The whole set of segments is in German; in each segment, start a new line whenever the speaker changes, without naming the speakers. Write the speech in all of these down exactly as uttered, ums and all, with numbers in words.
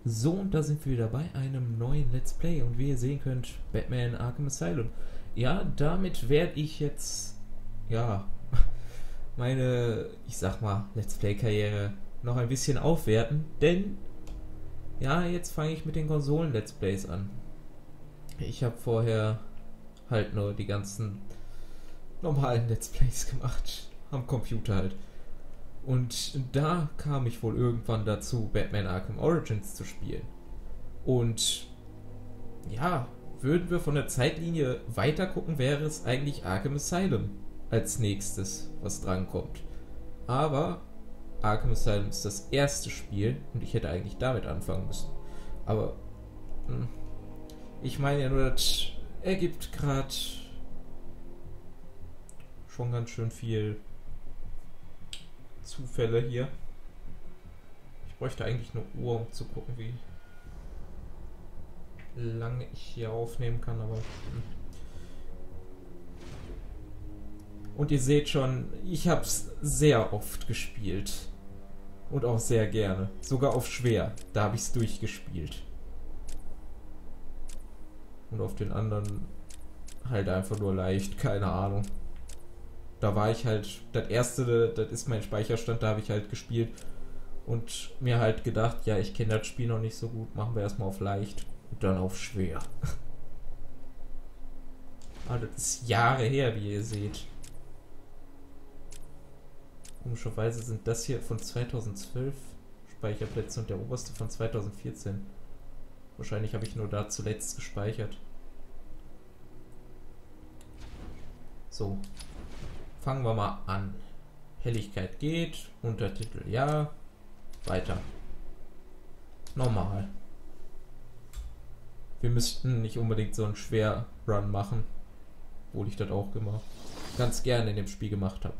So, und da sind wir wieder bei einem neuen Let's Play und wie ihr sehen könnt, Batman Arkham Asylum. Ja, damit werde ich jetzt, ja, meine, ich sag mal, Let's Play-Karriere noch ein bisschen aufwerten, denn, ja, jetzt fange ich mit den Konsolen-Let's Plays an. Ich habe vorher halt nur die ganzen normalen Let's Plays gemacht, am Computer halt. Und da kam ich wohl irgendwann dazu, Batman Arkham Origins zu spielen. Und ja, würden wir von der Zeitlinie weiter gucken, wäre es eigentlich Arkham Asylum als nächstes, was drankommt. Aber Arkham Asylum ist das erste Spiel und ich hätte eigentlich damit anfangen müssen. Aber hm, ich meine ja nur, das ergibt gerade schon ganz schön viel Zufälle hier. Ich bräuchte eigentlich eine Uhr, um zu gucken, wie lange ich hier aufnehmen kann, aber hm. Und ihr seht schon, ich habe es sehr oft gespielt und auch sehr gerne, sogar auf schwer, da habe ich es durchgespielt. Und auf den anderen halt einfach nur leicht, keine Ahnung. Da war ich halt, das erste, das ist mein Speicherstand, da habe ich halt gespielt und mir halt gedacht, ja, ich kenne das Spiel noch nicht so gut, machen wir erstmal auf leicht und dann auf schwer. Aber das ist Jahre her, wie ihr seht. Komischerweise sind das hier von zweitausendzwölf Speicherplätze und der oberste von zweitausendvierzehn. Wahrscheinlich habe ich nur da zuletzt gespeichert. So. Fangen wir mal an. Helligkeit geht, Untertitel ja, weiter. Normal. Wir müssten nicht unbedingt so einen Schwer-Run machen, obwohl ich das auch immer ganz gerne in dem Spiel gemacht habe.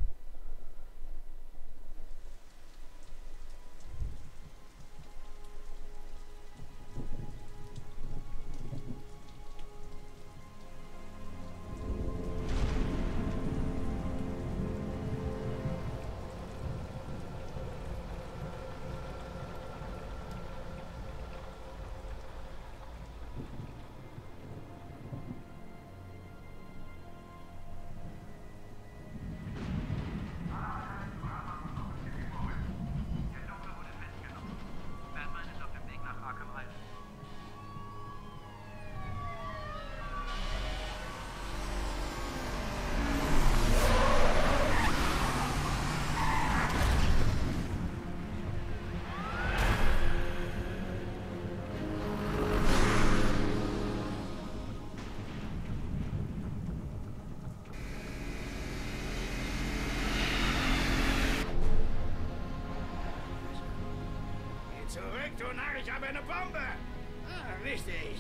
Zurück, du Narr, ich habe eine Bombe! Ah, richtig.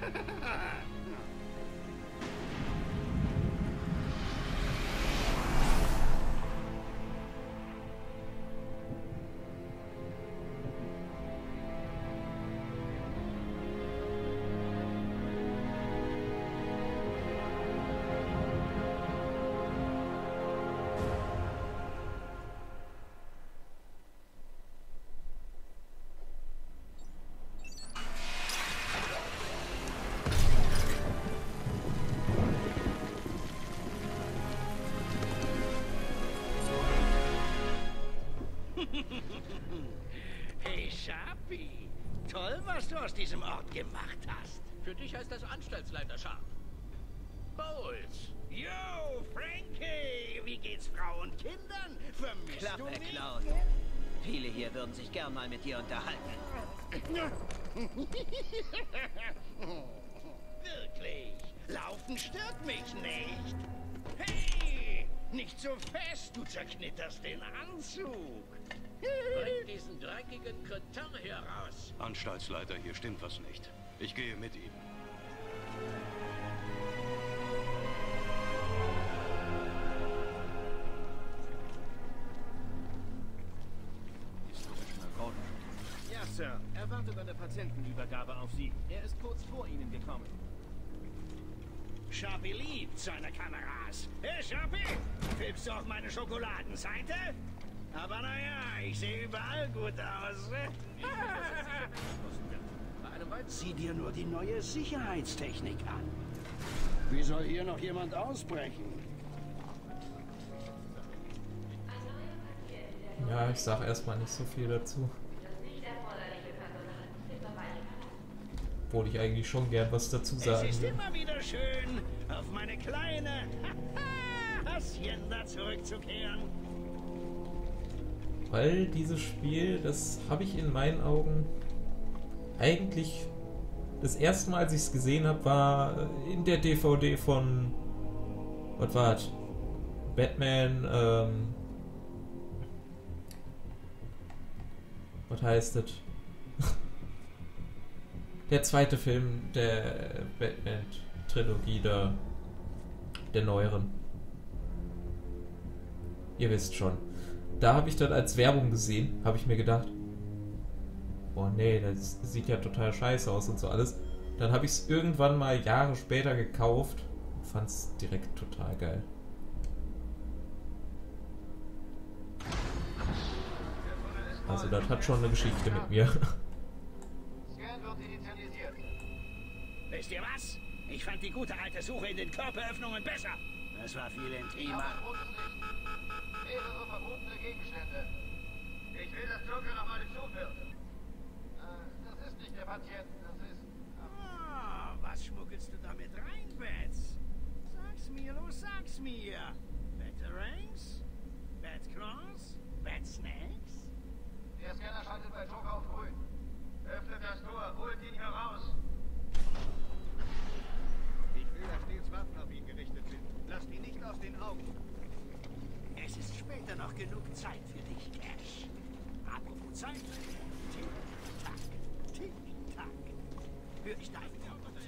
Hey, Sharpie. Toll, was du aus diesem Ort gemacht hast.
Für dich heißt das Anstaltsleiter Sharp. Bowles.
Yo, Frankie. Wie geht's Frau und Kindern? Vermisst
Klappe,
du mich?
Clown. Viele hier würden sich gern mal mit dir unterhalten.
Wirklich. Laufen stört mich nicht. Hey, nicht so fest. Du zerknitterst den Anzug.
Bring diesen dreckigen Kretin hier raus.
Anstaltsleiter, hier stimmt was nicht. Ich gehe mit ihm.
Ja, Sir. Er wartet an der Patientenübergabe auf Sie. Er ist kurz vor Ihnen gekommen.
Sharpie liebt seine Kameras. Hey, Sharpie, filmst du auch meine Schokoladenseite? Aber naja, ich sehe überall gut aus. Sieh dir nur die neue Sicherheitstechnik an. Wie soll hier noch jemand ausbrechen?
Ja, ich sag erstmal nicht so viel dazu. Obwohl ich eigentlich schon gern was dazu sagen
Es ist
will.
immer wieder schön, auf meine kleine Hacienda zurückzukehren.
Weil dieses Spiel, das habe ich in meinen Augen eigentlich das erste Mal, als ich es gesehen habe, war in der D V D von, was war das? Batman, ähm, was heißt das? Der zweite Film der Batman-Trilogie, der, der neueren. Ihr wisst schon. Da habe ich dann als Werbung gesehen, habe ich mir gedacht, boah nee, das sieht ja total scheiße aus und so alles. Dann habe ich es irgendwann mal Jahre später gekauft und fand es direkt total geil. Also das hat schon eine Geschichte mit mir.
Wisst ihr was? Ich fand die gute alte Suche in den Körperöffnungen besser. Das war viel intimer.
Mehrere verbotene Gegenstände. Ich will, dass Joker nochmal durchsucht wird. Äh, das ist nicht der Patient, das ist...
Ah, was schmuggelst du damit rein, Bats? Sag's mir, los, sag's mir. Batarangs? Batclaws? Batsnacks?
Der Scanner schaltet bei Joker auf grün. Öffnet das Tor, holt ihn heraus.
Ich will, dass stets Waffen auf ihn gerichtet sind. Lasst ihn nicht aus den Augen.
Es ist später noch genug Zeit für dich, Cash. Apropos Zeit. Tick-Tack, Tick-Tack. Hör ich deinen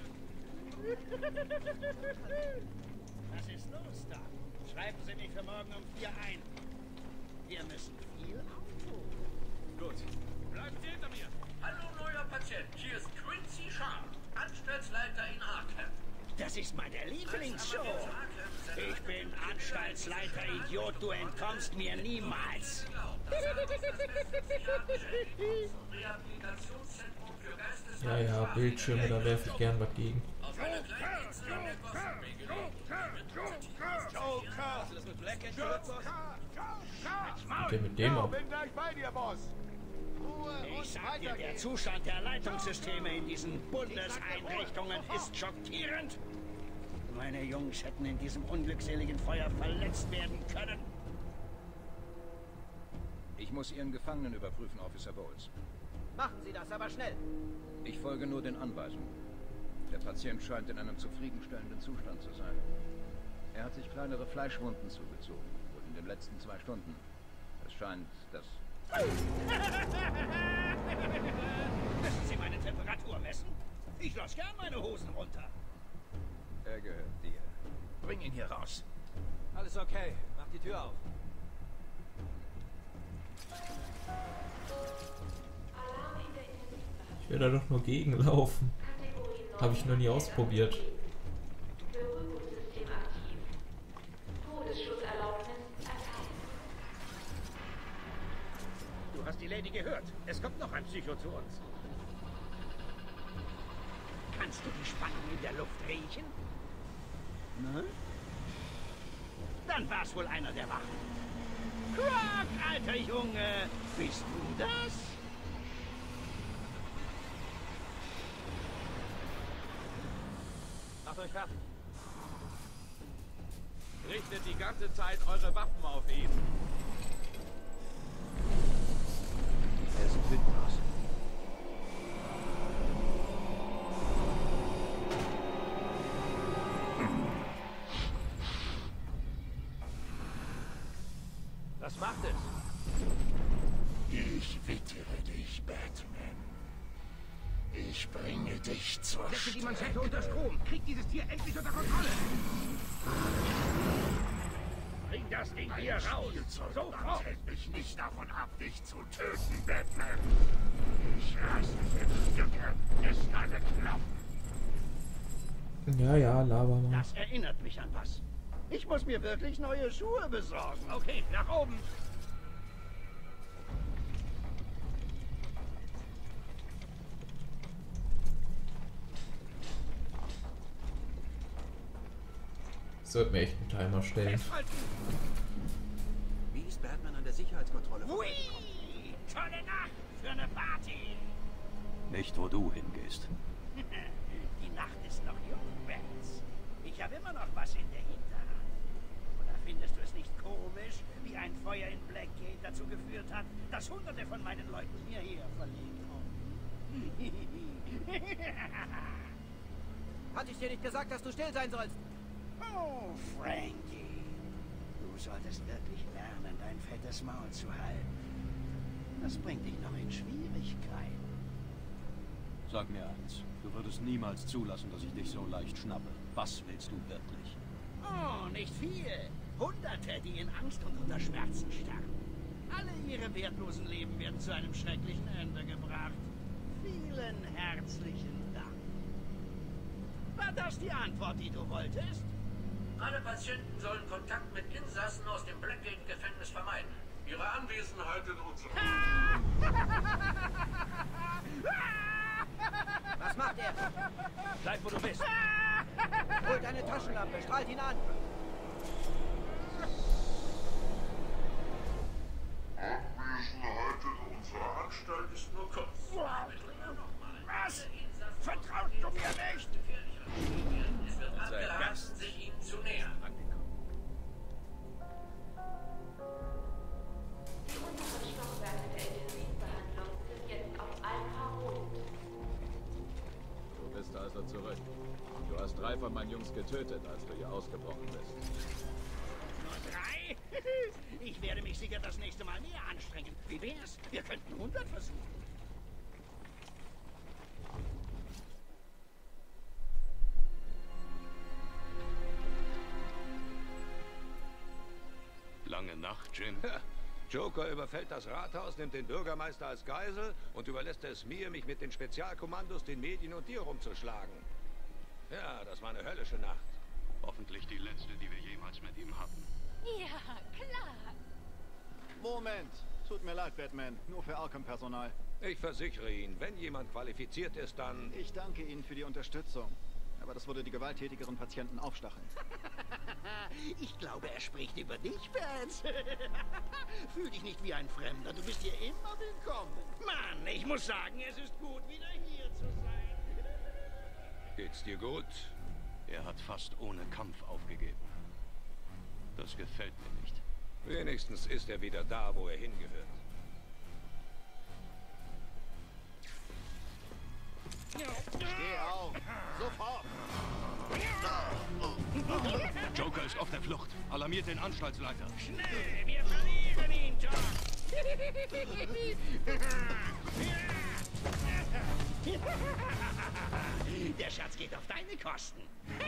Was ist los da? Schreiben Sie mich für morgen um vier ein. Wir müssen viel Auto.
Gut. Bleiben Sie hinter mir.
Hallo, neuer Patient. Hier ist Quincy Sharp, Anstaltsleiter in Arkham.
Das ist meine Lieblingsshow. Ich bin Anstaltsleiter, Idiot. Du entkommst mir niemals.
Ja, ja, Bildschirme, da werfe ich gern was gegen. Der mit dem ab.
Ich sag dir, der Zustand der Leitungssysteme in diesen Bundeseinrichtungen ist schockierend. Meine Jungs hätten in diesem unglückseligen Feuer verletzt werden können.
Ich muss Ihren Gefangenen überprüfen, Officer Bowles.
Machen Sie das aber schnell.
Ich folge nur den Anweisungen. Der Patient scheint in einem zufriedenstellenden Zustand zu sein. Er hat sich kleinere Fleischwunden zugezogen, wohl in den letzten zwei Stunden. Es scheint, dass...
Müssen Sie meine Temperatur messen? Ich lasse gern meine Hosen runter.
Er gehört dir.
Bring ihn hier raus.
Alles okay. Mach die Tür auf.
Ich will da doch nur gegenlaufen. Habe ich noch nie ausprobiert.
Du hast die Lady gehört. Es kommt noch ein Psycho zu uns. Kannst du die Spannung in der Luft riechen? Ne? Dann war's wohl einer der Wachen. Croc, alter Junge! Bist du das?
Macht euch fertig.
Richtet die ganze Zeit eure Waffen auf ihn.
Er sieht wütend aus.
Was macht es?
Ich wittere dich, Batman. Ich bringe dich zur
Setze die Manschette
Strecke.
unter Strom. Krieg dieses Tier endlich unter Kontrolle. Bring das Ding hier raus. Sofort.
hält mich nicht davon ab, dich zu töten, Batman. Ich reiße dich in Stücke, bis deine Knochen.
Ja, ja, laber mal.
Das erinnert mich an was. Ich muss mir wirklich neue Schuhe besorgen. Okay, nach oben.
Ich sollte mir echt einen Timer stellen.
Wie ist Batman an der Sicherheitskontrolle
Hui!
vorbeigekommen?
Tolle Nacht für eine Party!
Nicht, wo du hingehst.
Die Nacht ist noch jung, Bats. Ich habe immer noch was in der Hinterhand. Oder findest du es nicht komisch, wie ein Feuer in Blackgate dazu geführt hat, dass hunderte von meinen Leuten hierher verlegt wurden?
Hatte ich dir nicht gesagt, dass du still sein sollst?
Oh, Frankie. Du solltest wirklich lernen, dein fettes Maul zu halten. Das bringt dich noch in Schwierigkeiten.
Sag mir eins. Du würdest niemals zulassen, dass ich dich so leicht schnappe. Was willst du wirklich?
Oh, nicht viel. Hunderte, die in Angst und unter Schmerzen starren. Alle ihre wertlosen Leben werden zu einem schrecklichen Ende gebracht. Vielen herzlichen Dank. War das die Antwort, die du wolltest?
Alle Patienten sollen Kontakt mit Insassen aus dem Blackgate-Gefängnis vermeiden. Ihre Anwesenheit in unserem...
Was macht er?
Bleib, wo du bist.
Hol deine Taschenlampe, strahlt ihn an.
Anwesenheit in unserer Anstalt ist nur kurz.
Was? Vertraut du mir nicht?
Es wird abgeraten, sich ihm zu nähern.
Die unteren Stockwerke der Intensivbehandlung sind jetzt auf Alpha Rot.
Du bist also zurück. Du hast drei von meinen Jungs getötet, als du hier ausgebrochen bist.
Nur drei? Ich werde mich sicher das nächste Mal mehr anstrengen. Wie wär's? Wir könnten hundert versuchen.
Lange Nacht, Jim.
Joker überfällt das Rathaus, nimmt den Bürgermeister als Geisel und überlässt es mir, mich mit den Spezialkommandos, den Medien und dir rumzuschlagen. Ja, das war eine höllische Nacht.
Hoffentlich die letzte, die wir jemals mit ihm hatten.
Ja, klar.
Moment. Tut mir leid, Batman. Nur für Arkham-Personal.
Ich versichere Ihnen, wenn jemand qualifiziert ist, dann...
Ich danke Ihnen für die Unterstützung. Aber das würde die gewalttätigeren Patienten aufstacheln.
Ich glaube, er spricht über dich, Vance. Fühl dich nicht wie ein Fremder. Du bist hier immer willkommen. Mann, ich muss sagen, es ist gut, wieder hier zu sein.
Geht's dir gut?
Er hat fast ohne Kampf aufgegeben. Das gefällt mir nicht.
Wenigstens ist er wieder da, wo er hingehört.
Steh auf! Sofort!
Joker ist auf der Flucht. Alarmiert den Anstaltsleiter.
Schnell, wir verlieren ihn, John. Der Schatz geht auf deine Kosten.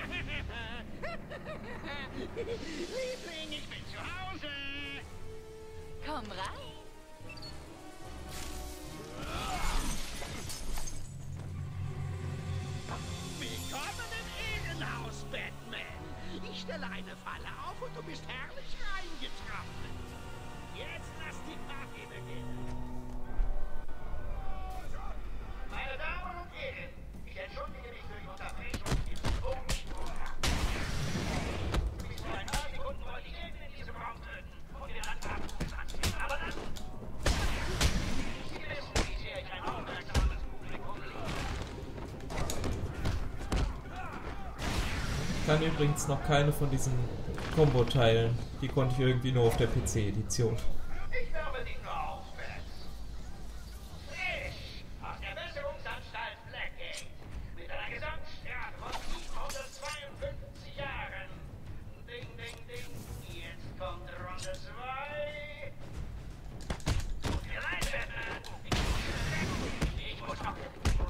Liebling, ich bin zu Hause.
Komm rein.
Willkommen im Innenhaus, Batman. Ich stelle eine Falle auf und du bist herrlich reingetroffen. Jetzt lass die Party beginnen. Meine Damen und Herren, ich entschuldige mich für die Unterbrechung im Funkspur. Bis vor ein paar Sekunden wollte ich jeden in diesem Raum töten und wir dann abgesandt. Aber dann... Sie wissen, wie sehr ich ein aufmerksames Publikum liebe.
Ich kann übrigens noch keine von diesen Combo-Teilen. Die konnte ich irgendwie nur auf der P C-Edition.
Ich wärme dich nur auf, Bats. Frisch aus der Besserungsanstalt Blackgate. Mit einer Gesamtstrafe von siebenhundertzweiundfünfzig Jahren. Ding, ding, ding. Jetzt kommt Runde zwei. Tut mir leid, Batman. Ich muss weg. Ich muss noch...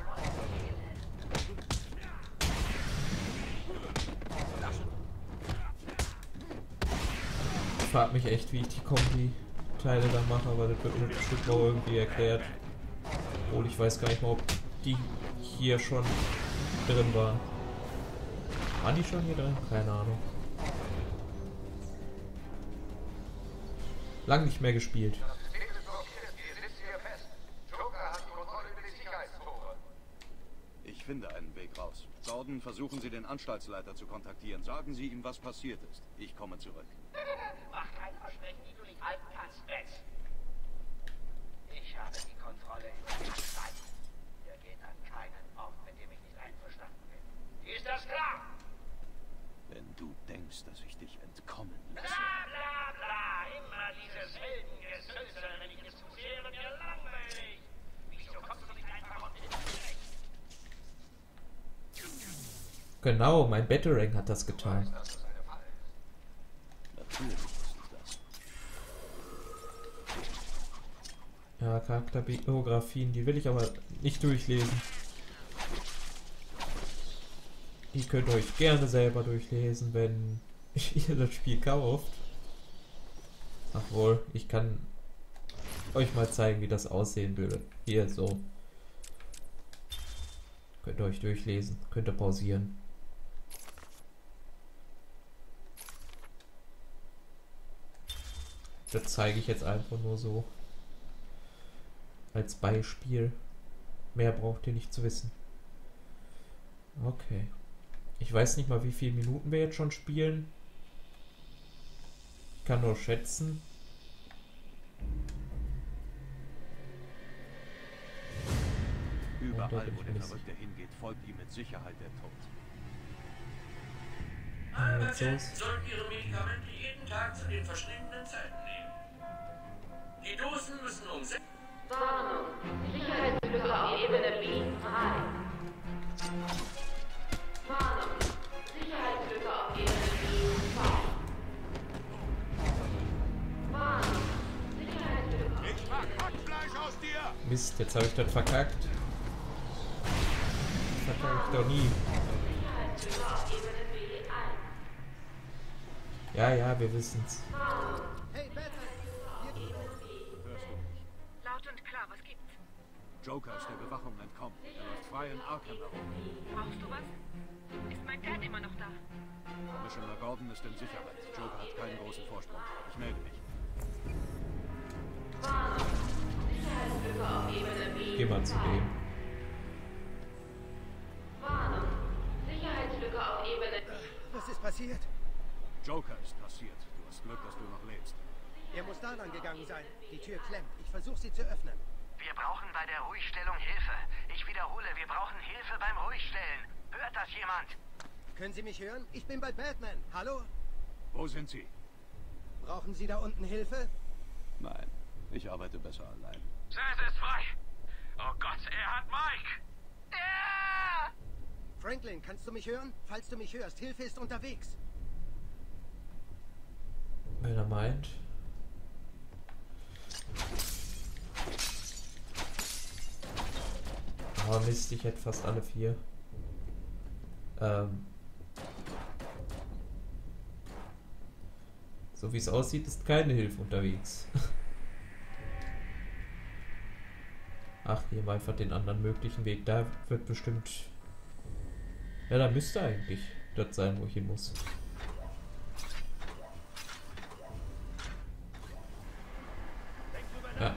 Ich frage mich echt, wie ich die Kombi-Teile da mache, aber das wird mir bestimmt noch irgendwie erklärt. Obwohl ich weiß gar nicht mal, ob die hier schon drin waren. Waren die schon hier drin? Keine Ahnung. Lang nicht mehr gespielt.
Ich
finde einen Weg raus. Gordon, versuchen Sie den Anstaltsleiter zu kontaktieren. Sagen Sie ihm, was passiert ist. Ich komme zurück.
Mach keine Versprechen, die du nicht halten kannst, Betz. Ich habe die Kontrolle über die Anstalt. Der geht an keinen Ort, mit dem ich nicht einverstanden bin. Ist das klar?
Wenn du denkst, dass ich dich entkommen lasse...
Bla bla bla! Immer dieses Heldengesülze, wenn ich es zu sehe, wird mir langweilig. Wieso kommst du nicht einfach und nimmst mich recht?
Genau, mein Batarang hat das getan.
Natürlich ist es das.
Ja, Charakterbiografien, die will ich aber nicht durchlesen. Die könnt ihr euch gerne selber durchlesen, wenn ihr das Spiel kauft. Ach wohl, ich kann euch mal zeigen, wie das aussehen würde. Hier so. Könnt ihr euch durchlesen, könnt ihr pausieren. Das zeige ich jetzt einfach nur so. Als Beispiel. Mehr braucht ihr nicht zu wissen. Okay. Ich weiß nicht mal, wie viele Minuten wir jetzt schon spielen. Ich kann nur schätzen.
Überall, wo der Verrückte hingeht, folgt ihm mit Sicherheit der Tod.
Alle Patienten sollten ihre Medikamente jeden Tag zu den verschriebenen Zeiten nehmen. Die Dosen müssen um sechs...
Warnung. Sicherheitslücke auf Ebene B drei. Warnung. Sicherheitslücke auf Ebene B zwei. Warnung. Sicherheitslücke.
Ich mach Hackfleisch aus dir!
Mist, jetzt habe ich das verkackt. Das verkacke ich doch nie.
Sicherheitslücke auf Ebene B eins.
Ja, ja, wir wissen's.
Hey, Batman!
Laut und klar, was gibt's?
Joker ist der Bewachung entkommen. Er läuft frei in Arkham herum.
Brauchst du was? Ist mein Dad immer noch da?
Commissioner Gordon ist in Sicherheit. Joker hat keinen großen Vorsprung. Ich melde mich.
Warnung. Sicherheitslücke auf Ebene B zwei.
Geh mal zu dem.
Warnung. Sicherheitslücke auf Ebene...
Was ist passiert?
Joker ist passiert. Du hast Glück, dass du noch lebst.
Er muss da lang gegangen sein. Die Tür klemmt. Ich versuche sie zu öffnen.
Wir brauchen bei der Ruhigstellung Hilfe. Ich wiederhole, wir brauchen Hilfe beim Ruhigstellen. Hört das jemand?
Können Sie mich hören? Ich bin bei Batman. Hallo?
Wo sind Sie?
Brauchen Sie da unten Hilfe?
Nein, ich arbeite besser allein.
Seth ist frei. Oh Gott, er hat Mike. Ja!
Franklin, kannst du mich hören? Falls du mich hörst, Hilfe ist unterwegs.
Wenn er meint. Oh Mist, ich hätte fast alle vier. Ähm. So wie es aussieht, ist keine Hilfe unterwegs. Ach, hier mal einfach den anderen möglichen Weg. Da wird bestimmt... Ja, da müsste eigentlich das sein, wo ich hin muss. Ja.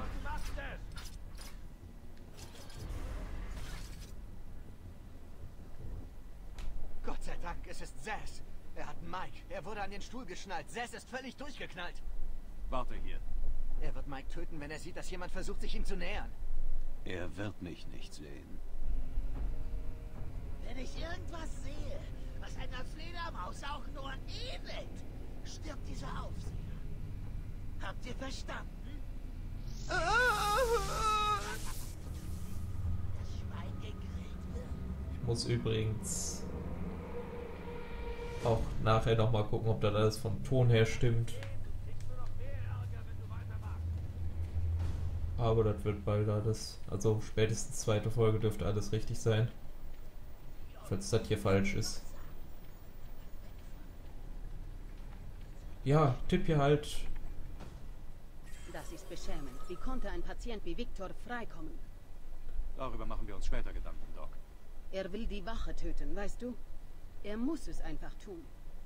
Gott sei Dank, es ist Zsasz. Er hat Mike. Er wurde an den Stuhl geschnallt. Zsasz ist völlig durchgeknallt.
Warte hier.
Er wird Mike töten, wenn er sieht, dass jemand versucht, sich ihm zu nähern.
Er wird mich nicht sehen.
Wenn ich irgendwas sehe, was einer Fledermaus auch nur ähnelt, stirbt dieser Aufseher. Habt ihr verstanden? Das Schwein gegrillt wird.
Ich muss übrigens auch nachher nochmal gucken, ob das alles vom Ton her stimmt. Aber das wird bald alles. Also spätestens zweite Folge dürfte alles richtig sein. Falls das hier falsch ist. Ja, tipp hier halt.
Das ist beschämend. Wie konnte ein Patient wie Victor freikommen?
Darüber machen wir uns später Gedanken, Doc.
Er will die Wache töten, weißt du? Er muss es einfach tun.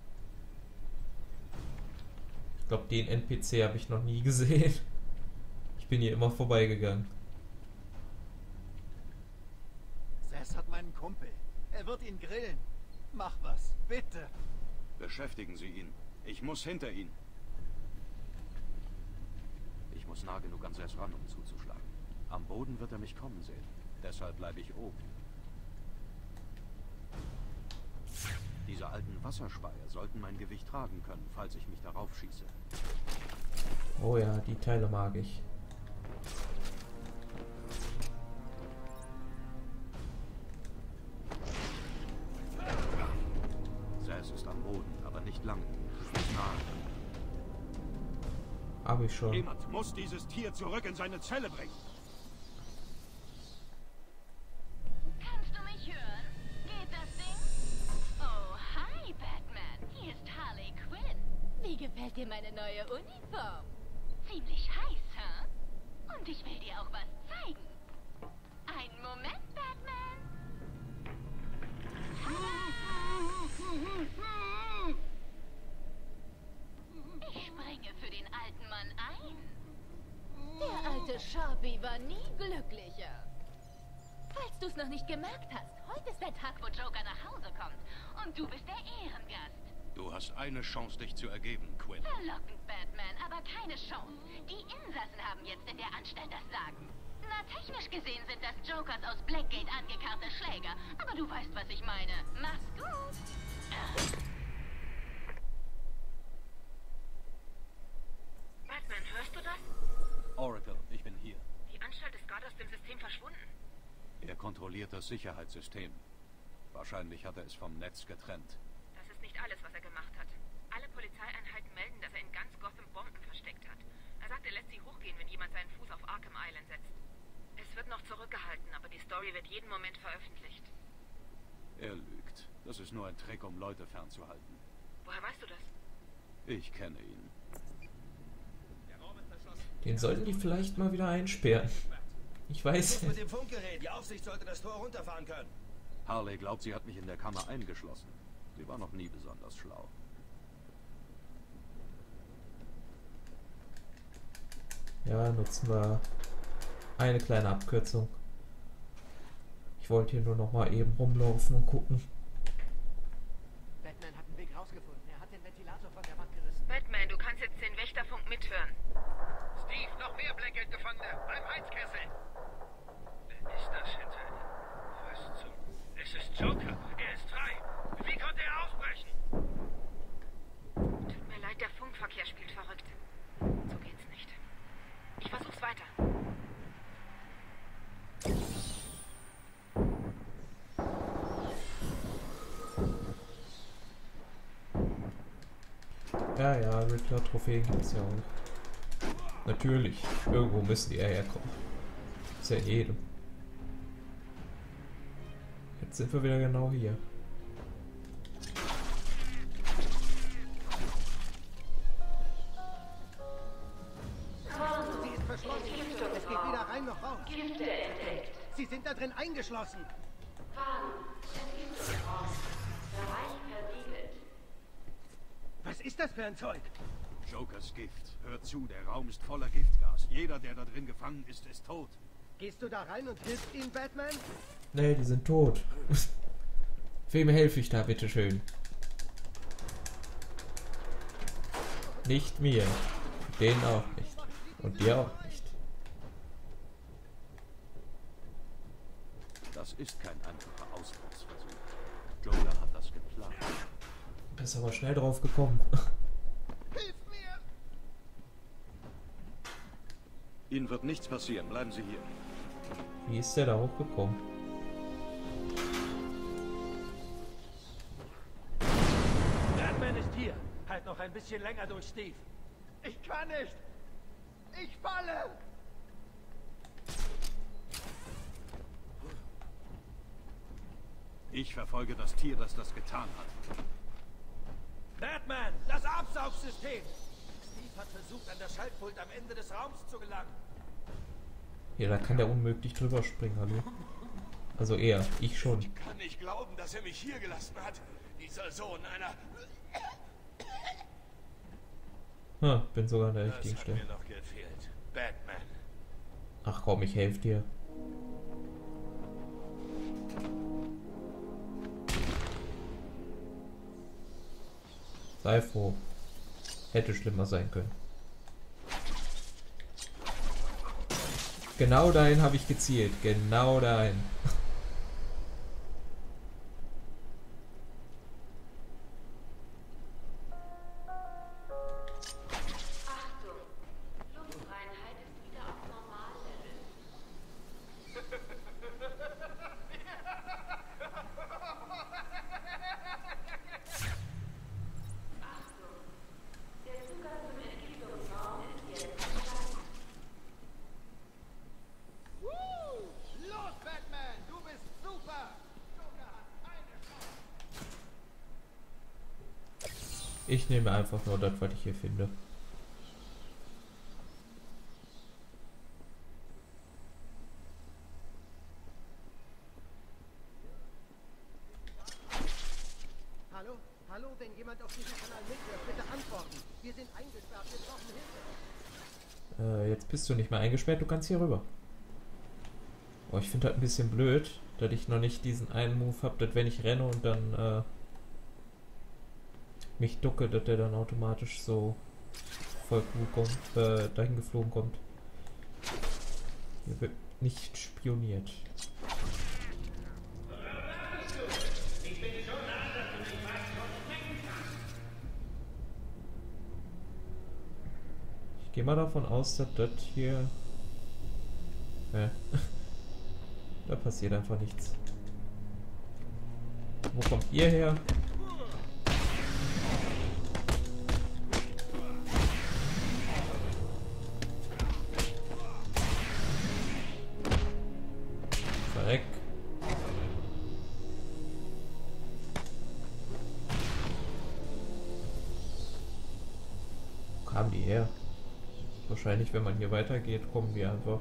Ich glaube, den N P C habe ich noch nie gesehen. Ich bin hier immer vorbeigegangen.
Zsasz hat meinen Kumpel. Er wird ihn grillen. Mach was, bitte.
Beschäftigen Sie ihn. Ich muss hinter ihn. Ich muss nah genug an Sess ran, um zuzuschlagen. Am Boden wird er mich kommen sehen. Deshalb bleibe ich oben. Diese alten Wasserspeier sollten mein Gewicht tragen können, falls ich mich darauf schieße.
Oh ja, die Teile mag ich.
Sess ist am Boden, aber nicht lange. Nahe.
Hab ich schon.
Jemand muss dieses Tier zurück in seine Zelle bringen.
Kannst du mich hören? Geht das Ding? Oh, hi, Batman. Hier ist Harley Quinn. Wie gefällt dir meine neue Uniform? Ziemlich heiß, hä? Und ich will dir auch was zeigen. Einen Moment, Batman. Ich springe für den alten Mann ein. Der alte Sharpie war nie glücklicher. Falls du es noch nicht gemerkt hast, heute ist der Tag, wo Joker nach Hause kommt. Und du bist der Ehrengast.
Du hast eine Chance, dich zu ergeben, Quinn.
Verlockend, Batman, aber keine Chance. Die Insassen haben jetzt in der Anstalt das Sagen. Na, technisch gesehen sind das Jokers aus Blackgate angekarrte Schläger. Aber du weißt, was ich meine. Mach's gut.
Batman, hörst du das?
Oracle, ich bin hier.
Die Anstalt ist gerade aus dem System verschwunden.
Er kontrolliert das Sicherheitssystem. Wahrscheinlich hat er es vom Netz getrennt.
Das ist nicht alles, was er gemacht hat. Alle Polizeieinheiten melden, dass er in ganz Gotham Bomben versteckt hat. Er sagt, er lässt sie hochgehen, wenn jemand seinen Fuß auf Arkham Island setzt. Es wird noch zurückgehalten, aber die Story wird jeden Moment veröffentlicht.
Er lügt. Das ist nur ein Trick, um Leute fernzuhalten.
Woher weißt du das?
Ich kenne ihn.
Den sollten die vielleicht mal wieder einsperren. Ich weiß
mit dem Funkgerät. Die Aufsicht sollte das Tor runterfahren können.
Harley glaubt, sie hat mich in der Kammer eingeschlossen. Sie war noch nie besonders schlau.
Ja, nutzen wir eine kleine Abkürzung. Ich wollte hier nur noch mal eben rumlaufen und gucken.
Batman hat einen Weg rausgefunden. Er hat den Ventilator von der Wand gerissen.
Batman, du kannst jetzt den Wächterfunk mithören.
Steve, noch mehr Blackgate-Gefangene beim Heizkessel. Wer ist das hinter ihm? Was zum... Es ist Joker. Er ist frei. Wie konnte er ausbrechen?
Tut mir leid, der Funkverkehr spielt verrückt. So geht's nicht. Ich versuch's weiter.
Ja, ja, Riddler-Trophäen gibt's ja auch. Natürlich, irgendwo müssen die ja herkommen. Ist ja in jedem. Jetzt sind wir wieder genau hier.
Sie ist verschlossen. Es geht weder rein noch raus. Sie sind da drin eingeschlossen. Was ist das für ein Zeug?
Jokers Gift. Hört zu, der Raum ist voller Giftgas. Jeder, der da drin gefangen ist, ist tot.
Gehst du da rein und hilfst ihnen, Batman?
Nee, die sind tot. Wem helfe ich da, bitteschön? Nicht mir. Denen auch nicht. Und dir auch nicht.
Das ist kein einfacher Ausbruchsversuch. Joker hat das geplant.
Bist aber schnell drauf gekommen.
Hilf mir!
Ihnen wird nichts passieren. Bleiben Sie hier.
Wie ist der da hochgekommen?
Batman ist hier. Halt noch ein bisschen länger durch, Steve.
Ich kann nicht! Ich falle!
Ich verfolge das Tier, das das getan hat.
Batman, das Absaugsystem! Steve hat versucht, an das Schaltpult am Ende des Raums zu gelangen.
Ja, da kann der unmöglich drüber springen, hallo? Also er, ich schon.
Ich kann nicht glauben, dass er mich hier gelassen hat. Dieser Sohn einer...
Ha, bin sogar an der richtigen
Das hat
Stelle.
mir noch gefehlt. Batman.
Ach komm, ich helfe dir. Sei froh. Hätte schlimmer sein können. Genau dahin habe ich gezielt. Genau dahin. Ich nehme einfach nur das, was ich hier finde.
Hallo? Hallo, wenn jemand auf diesem Kanal mithört, bitte antworten. Wir sind eingesperrt, wir brauchen Hilfe.
Äh, jetzt bist du nicht mehr eingesperrt, du kannst hier rüber. Oh, ich finde halt ein bisschen blöd, dass ich noch nicht diesen einen Move habe, dass wenn ich renne und dann äh, mich ducke, dass der dann automatisch so voll cool kommt, äh, dahin geflogen kommt. Hier wird nicht spioniert. Ich gehe mal davon aus, dass das hier... Äh, da passiert einfach nichts. Wo kommt ihr her? Verreck. Wo kamen die her? Wahrscheinlich, wenn man hier weitergeht, kommen die einfach.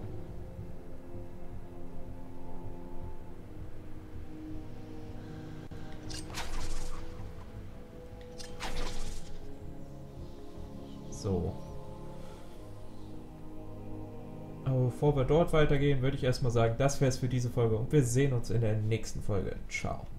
So. Aber bevor wir dort weitergehen, würde ich erstmal sagen, das wäre es für diese Folge und wir sehen uns in der nächsten Folge. Ciao.